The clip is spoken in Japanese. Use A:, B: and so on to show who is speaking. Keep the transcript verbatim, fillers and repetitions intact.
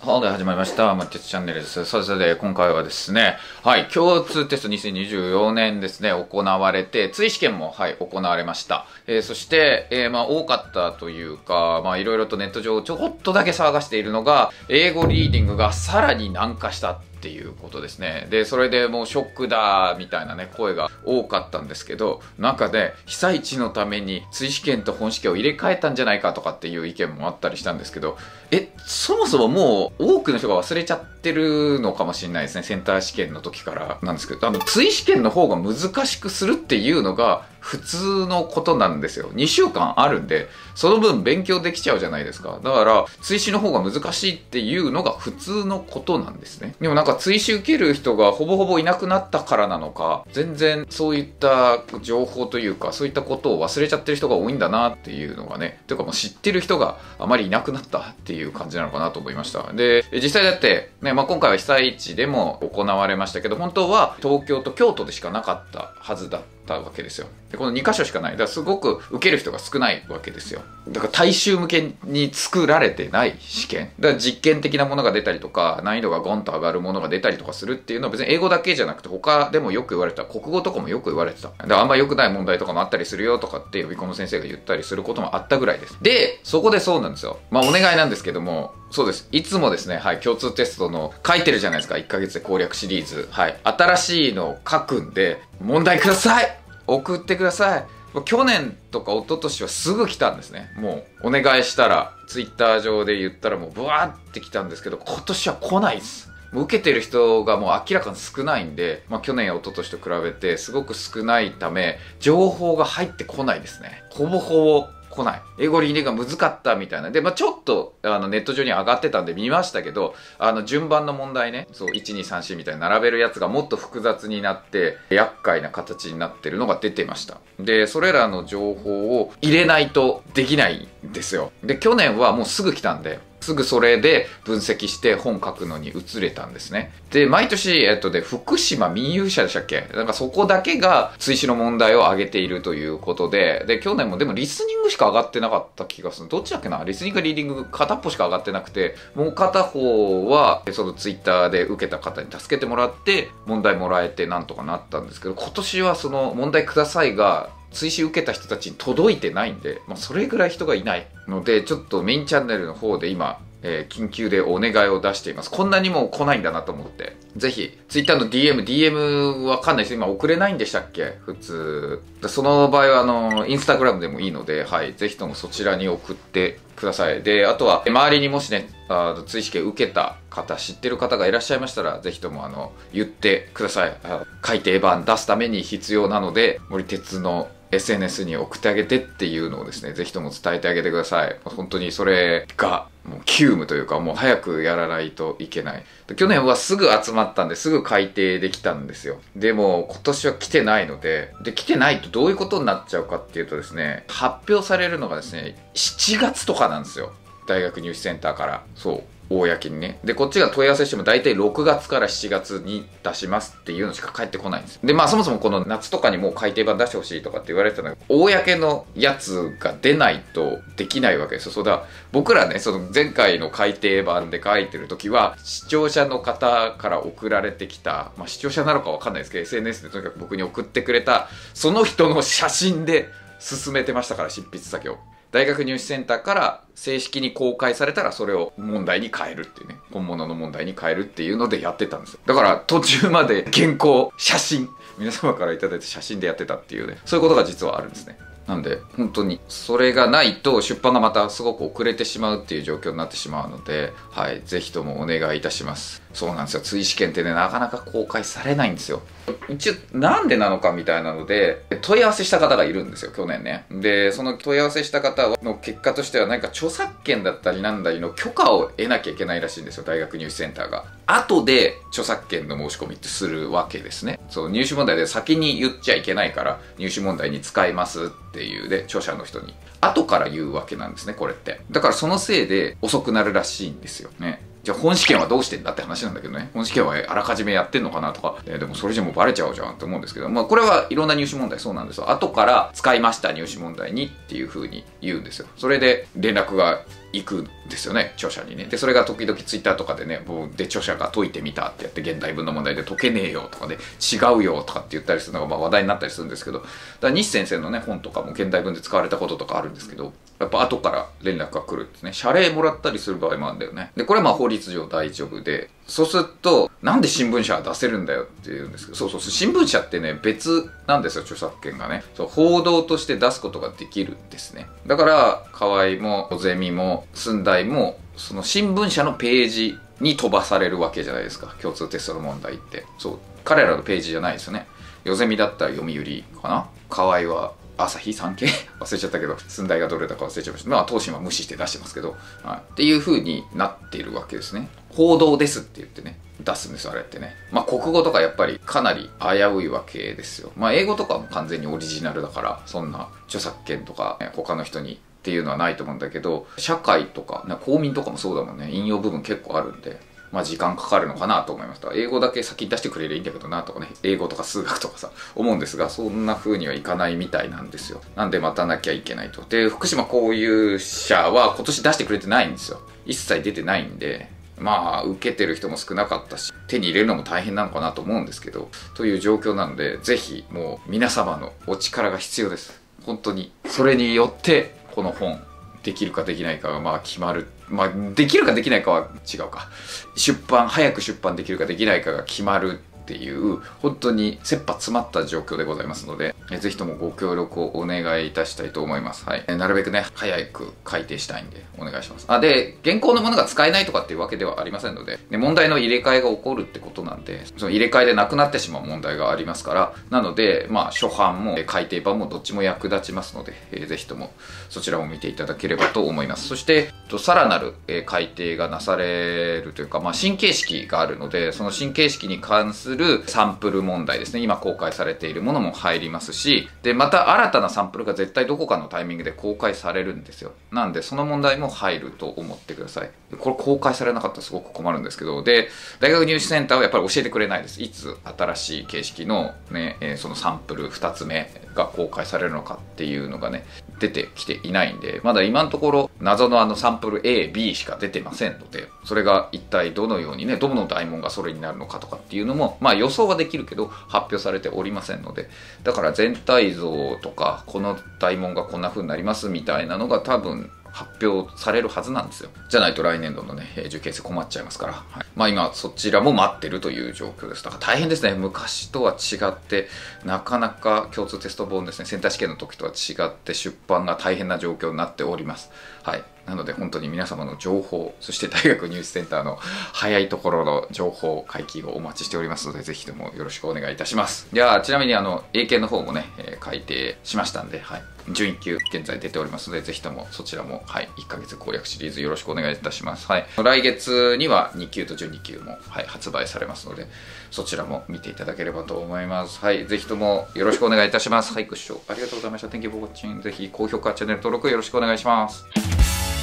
A: はい、始まりました。まてつチャンネルです。それで、今回はですね、はい、共通テストにせんにじゅうよねんですね、行われて、追試験も、はい、行われました。えー、そして、えー、まあ、多かったというか、まあ、いろいろとネット上ちょこっとだけ騒がしているのが、英語リーディングがさらに難化したっていうことですね。で、それでもうショックだ、みたいなね、声が多かったんですけど、なんかね、被災地のために追試験と本試験を入れ替えたんじゃないかとかっていう意見もあったりしたんですけど、え、そもそももう多くの人が忘れちゃってるのかもしれないですね。センター試験の時からなんですけど、あの、追試験の方が難しくするっていうのが普通のことなんですよ。にしゅうかんあるんで、その分勉強できちゃうじゃないですか。だから、追試の方が難しいっていうのが普通のことなんですね。でもなんか追試受ける人がほぼほぼいなくなったからなのか、全然そういった情報というか、そういったことを忘れちゃってる人が多いんだなっていうのがね、というかもう知ってる人があまりいなくなったっていう感じなのかなと思いました。で、実際だって、ね、まあ、今回は被災地でも行われましたけど、本当は東京と京都でしかなかったはずだったわけですよ。で、このにかしょしかない。だからすごく受ける人が少ないわけですよ。だから大衆向けに作られてない試験。だから実験的なものが出たりとか、難易度がゴンと上がるものが出たりとかするっていうのは別に英語だけじゃなくて他でもよく言われてた。国語とかもよく言われてた。だからあんま良くない問題とかもあったりするよとかって予備校の先生が言ったりすることもあったぐらいです。で、そこでそうなんですよ。まあお願いなんですけども、そうです。いつもですね、はい、共通テストの書いてるじゃないですか。いっかげつで攻略シリーズ。はい。新しいのを書くんで、問題ください！送ってください。去年とか一昨年はすぐ来たんですね。もうお願いしたら、ツイッター上で言ったらもうブワーって来たんですけど、今年は来ないです。もう受けてる人がもう明らかに少ないんで、まあ去年や一昨年と比べてすごく少ないため、情報が入ってこないですね。ほぼほぼ来ない。英語リーディングが難かったみたいな。で、まあちょっと、あの、ネット上に上がってたんで見ましたけど、あの、順番の問題ね、そう、いち、に、さん、よんみたいに並べるやつがもっと複雑になって、厄介な形になってるのが出てました。で、それらの情報を入れないとできないんですよ。で、去年はもうすぐ来たんで、すぐそれで分析して本書くのに移れたんですね。で、毎年、えっとで、福島民有社でしたっけ？なんかそこだけが追試の問題を上げているということで、で、去年もでもリスニングしか上がってなかった気がする。どっちだっけな？リスニングかリーディング片っぽしか上がってなくて、もう片方は、そのツイッターで受けた方に助けてもらって、問題もらえてなんとかなったんですけど、今年はその問題くださいが、追試受けた人たちに届いてないんで、まあ、それぐらい人がいないので、ちょっとメインチャンネルの方で今、えー、緊急でお願いを出しています。こんなにも来ないんだなと思って。ぜひ、Twitter の ディーエム、ディーエム わかんないです。今送れないんでしたっけ？普通。その場合は、あの、インスタグラムでもいいので、はい。ぜひともそちらに送ってください。で、あとは、周りにもしね、あの追試験受けた方、知ってる方がいらっしゃいましたら、ぜひとも、あの、言ってください。改訂版出すために必要なので、森鉄のエスエヌエス に送ってあげてっていうのをですね、ぜひとも伝えてあげてください。本当にそれが、もう急務というか、もう早くやらないといけない。去年はすぐ集まったんで、すぐ改定できたんですよ。でも、今年は来てないので、で、来てないとどういうことになっちゃうかっていうとですね、発表されるのがですね、しちがつとかなんですよ。大学入試センターから。そう。公にね。で、こっちが問い合わせしても大体ろくがつからしちがつに出しますっていうのしか返ってこないんです。で、まあそもそもこの夏とかにもう改訂版出してほしいとかって言われてたのが、公のやつが出ないとできないわけですよ。そうだ、僕らね、その前回の改訂版で書いてる時は、視聴者の方から送られてきた、まあ視聴者なのかわかんないですけど、エスエヌエス でとにかく僕に送ってくれた、その人の写真で進めてましたから、執筆先を。大学入試センターから正式に公開されたらそれを問題に変えるっていうね、本物の問題に変えるっていうのでやってたんですよ。だから途中まで原稿、写真、皆様からいただいた写真でやってたっていうね、そういうことが実はあるんですね。なんで、本当に、それがないと出版がまたすごく遅れてしまうっていう状況になってしまうので、はい、ぜひともお願いいたします。そうなんですよ。追試験ってね、なかなか公開されないんですよ。一応、なんでなのかみたいなので、問い合わせした方がいるんですよ、去年ね。で、その問い合わせした方の結果としては、何か著作権だったりなんだりの許可を得なきゃいけないらしいんですよ、大学入試センターが。後で著作権の申し込みってするわけですね。そう、入試問題で先に言っちゃいけないから、入試問題に使いますっていうで、著者の人に。後から言うわけなんですね、これって。だからそのせいで遅くなるらしいんですよね。じゃあ本試験はどうしてんだって話なんだけどね。本試験はあらかじめやってんのかなとか、えー、でもそれじゃもうバレちゃうじゃんって思うんですけど、まあこれはいろんな入試問題そうなんですよ。後から使いました入試問題にっていう風に言うんですよ。それで連絡が行くですよね、著者にね。でそれが時々ツイッターとかでね、もうで著者が解いてみたってやって現代文の問題で解けねえよとかで、違うよとかって言ったりするのがまあ話題になったりするんですけど、だから西先生のね本とかも現代文で使われたこととかあるんですけど、やっぱ後から連絡が来るんですね。謝礼もらったりする場合もあるんだよね。でこれはまあ法律上大丈夫で、そうするとなんで新聞社は出せるんだよって言うんですけど、そうそうそう、新聞社ってね別なんですよ、著作権がね。そう報道として出すことができるんですね。だから河合も小ゼミも寸大もその新聞社のページに飛ばされるわけじゃないですか、共通テストの問題って。そう彼らのページじゃないですよね。ヨゼミだったら読売かな、河合は朝日産経忘れちゃったけど、寸大がどれだか忘れちゃいました。まあ東進は無視して出してますけど、はい、っていう風になっているわけですね。報道ですって言ってね出すんですよ、あれってね。まあ国語とかやっぱりかなり危ういわけですよ。まあ英語とかも完全にオリジナルだから、そんな著作権とか、ね、他の人にっていうのはないと思うんだけど、社会とか、ね、公民とかもそうだもんね。引用部分結構あるんで、まあ時間かかるのかなと思いました。英語だけ先に出してくれりゃいいんだけどなとかね、英語とか数学とかさ思うんですが、そんな風にはいかないみたいなんですよ。なんで待たなきゃいけないと。で福島こういう社は今年出してくれてないんですよ。一切出てないんで、まあ受けてる人も少なかったし、手に入れるのも大変なのかなと思うんですけど、という状況なので、ぜひもう皆様のお力が必要です、本当に。それによってこの本できるかできないかがまあ決まる。まあできるかできないかは違うか、出版早く出版できるかできないかが決まるっていう本当に切羽詰まった状況でございますので、ぜひともご協力をお願いいたしたいと思います。はい、なるべくね早く改訂したいんでお願いします。あで現行のものが使えないとかっていうわけではありませんので、で問題の入れ替えが起こるってことなんで、その入れ替えでなくなってしまう問題がありますから、なのでまあ初版も改訂版もどっちも役立ちますので、えー、ぜひともそちらも見ていただければと思います。そしてさらなる、えー、改訂がなされるというか、まあ、新形式があるので、その新形式に関するサンプル問題ですね、今公開されているものも入りますし、でまた新たなサンプルが絶対どこかのタイミングで公開されるんですよ。なんでその問題も入ると思ってください。これ公開されなかったらすごく困るんですけど、で大学入試センターはやっぱり教えてくれないです。いつ新しい形式のね、えー、そのサンプルふたつめが公開されるのかっていうのがね出てきていないんで、まだ今のところ謎のあのサンプル エー、ビー しか出てませんので、それが一体どのようにね、どの大問がそれになるのかとかっていうのもまあ予想はできるけど発表されておりませんので、だから全体像とかこの大問がこんな風になりますみたいなのが多分発表されるはずなんですよ。じゃないと来年度のね受験生困っちゃいますから、はい、まあ今そちらも待ってるという状況です。だから大変ですね。昔とは違ってなかなか共通テスト本ですね、センター試験の時とは違って出版が大変な状況になっております。はい、なので本当に皆様の情報、そして大学入試センターの早いところの情報解禁をお待ちしておりますので、ぜひともよろしくお願いいたします。いやちなみにあの英検の方もね、えー、改訂しましたんで、はい、準いっ級現在出ておりますので、ぜひともそちらも、はい、いっかげつ攻略シリーズよろしくお願いいたします。はい、来月にはに級と準に級も、はい、発売されますので、そちらも見ていただければと思います。はい、ぜひともよろしくお願いいたします。はい、ご視聴ありがとうございました。Thank you for watching。ぜひ高評価、チャンネル登録よろしくお願いします。